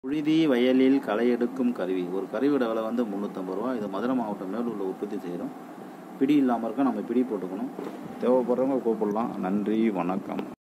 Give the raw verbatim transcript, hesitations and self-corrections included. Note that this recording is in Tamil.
புழுதி வயலில் களை எடுக்கும் கருவி. ஒரு கருவியோட விலை வந்து முந்நூற்றம்பது ரூபா. இது மதுரை மாவட்டம் மேலூரில் உற்பத்தி செய்கிறோம். பிடி இல்லாமல் இருக்க நம்ம பிடி போட்டுக்கணும். தேவைப்படுறவங்க கூப்பிடலாம். நன்றி, வணக்கம்.